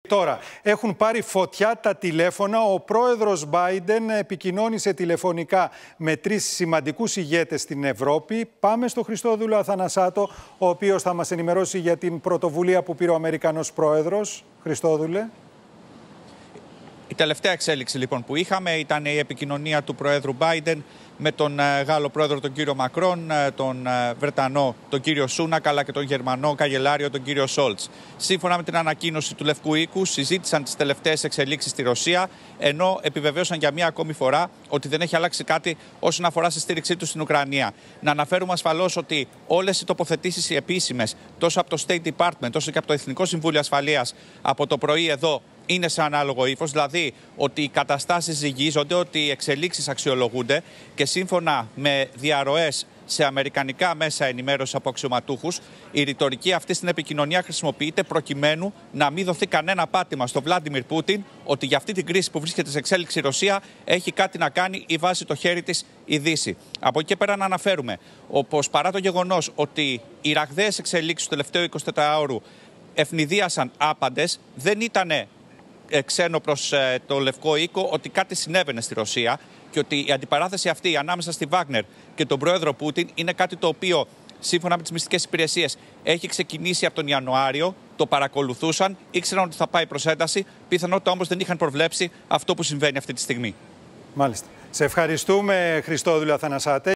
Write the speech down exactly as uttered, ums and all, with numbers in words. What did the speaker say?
Τώρα, έχουν πάρει φωτιά τα τηλέφωνα. Ο πρόεδρος Μπάιντεν επικοινώνησε τηλεφωνικά με τρεις σημαντικούς ηγέτες στην Ευρώπη. Πάμε στο Χριστόδουλο Αθανασάτο, ο οποίος θα μας ενημερώσει για την πρωτοβουλία που πήρε ο Αμερικανός πρόεδρος. Χριστόδουλε. Η τελευταία εξέλιξη λοιπόν που είχαμε ήταν η επικοινωνία του Προέδρου Μπάιντεν με τον Γάλλο Πρόεδρο τον κύριο Μακρόν, τον Βρετανό τον κύριο Σούνακ, αλλά και τον Γερμανό καγκελάριο τον κύριο Σόλτς. Σύμφωνα με την ανακοίνωση του Λευκού Οίκου, συζήτησαν τις τελευταίες εξελίξεις στη Ρωσία, ενώ επιβεβαίωσαν για μία ακόμη φορά ότι δεν έχει αλλάξει κάτι όσον αφορά στη στήριξή του στην Ουκρανία. Να αναφέρουμε ασφαλώς ότι όλες οι τοποθετήσεις οι επίσημες, τόσο από το State Department, όσο και από το Εθνικό Συμβούλιο Ασφαλείας, από το πρωί εδώ, είναι σε ανάλογο ύφος, δηλαδή ότι οι καταστάσεις ζυγίζονται, ότι οι εξελίξεις αξιολογούνται και σύμφωνα με διαρροές σε αμερικανικά μέσα ενημέρωση από αξιωματούχους, η ρητορική αυτή στην επικοινωνία χρησιμοποιείται προκειμένου να μην δοθεί κανένα πάτημα στο Βλάντιμιρ Πούτιν ότι για αυτή την κρίση που βρίσκεται σε εξέλιξη η Ρωσία έχει κάτι να κάνει ή βάζει το χέρι της η Δύση. Από εκεί και πέρα να αναφέρουμε, όπως παρά το γεγονός ότι οι ραγδαίες εξελίξεις του τελευταίου εικοσιτετράωρου ευνηδίασαν άπαντες, δεν ήταν ξένο προς ε, το Λευκό Οίκο ότι κάτι συνέβαινε στη Ρωσία και ότι η αντιπαράθεση αυτή ανάμεσα στη Βάγνερ και τον πρόεδρο Πούτιν είναι κάτι το οποίο, σύμφωνα με τις μυστικές υπηρεσίες, έχει ξεκινήσει από τον Ιανουάριο, το παρακολουθούσαν, ήξεραν ότι θα πάει προς ένταση, πιθανότητα όμως δεν είχαν προβλέψει αυτό που συμβαίνει αυτή τη στιγμή. Μάλιστα. Σε ευχαριστούμε, Χριστόδουλε Αθανασάτε.